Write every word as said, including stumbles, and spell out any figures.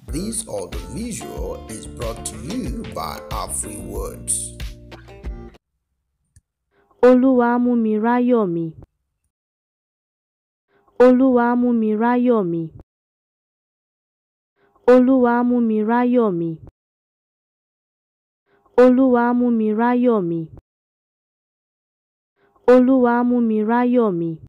This audiovisual is brought to you by our free words. OLUWAMUMIRAYOMI. OLUWAMUMIRAYOMI. OLUWAMUMIRAYOMI. OLUWAMUMIRAYOMI. OLUWAMUMIRAYOMI.